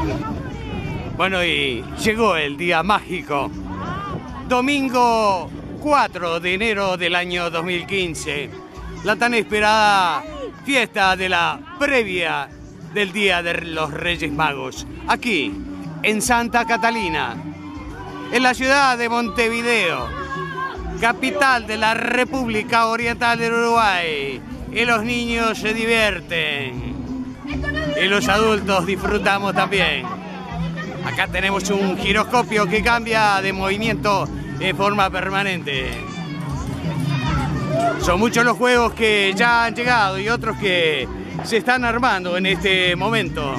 Bueno, y llegó el día mágico. Domingo 4 de enero del año 2015. La tan esperada fiesta de la previa del Día de los Reyes Magos. Aquí, en Santa Catalina, en la ciudad de Montevideo, capital de la República Oriental del Uruguay. Y los niños se divierten. Y los adultos disfrutamos también. Acá tenemos un giroscopio que cambia de movimiento de forma permanente. Son muchos los juegos que ya han llegado y otros que se están armando en este momento.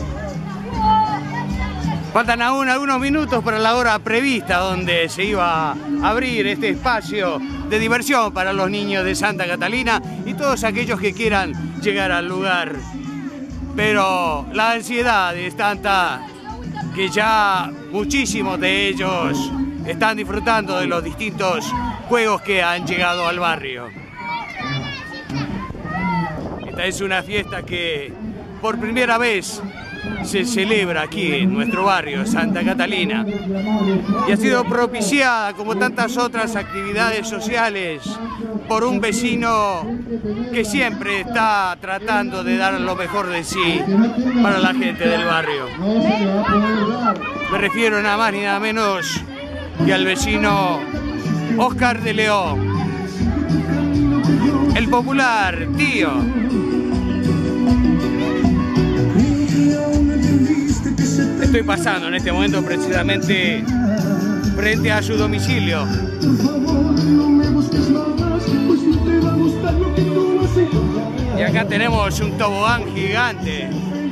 Faltan aún algunos minutos para la hora prevista donde se iba a abrir este espacio de diversión para los niños de Santa Catalina y todos aquellos que quieran llegar al lugar. Pero la ansiedad es tanta que ya muchísimos de ellos están disfrutando de los distintos juegos que han llegado al barrio. Esta es una fiesta que por primera vez se celebra aquí en nuestro barrio, Santa Catalina, y ha sido propiciada, como tantas otras actividades sociales, por un vecino que siempre está tratando de dar lo mejor de sí para la gente del barrio. Me refiero nada más ni nada menos que al vecino Oscar de León, el popular tío. Estoy pasando en este momento precisamente frente a su domicilio. Y acá tenemos un tobogán gigante.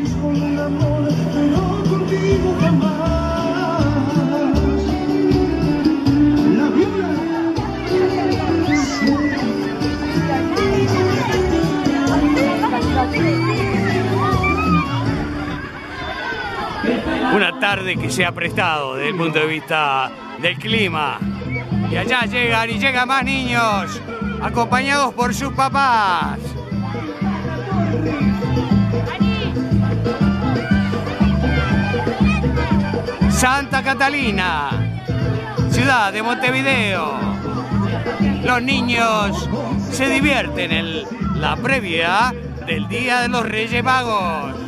Una tarde que se ha prestado desde el punto de vista del clima. Y allá llegan y llegan más niños, acompañados por sus papás. Santa Catalina, ciudad de Montevideo. Los niños se divierten en la previa del Día de los Reyes Magos.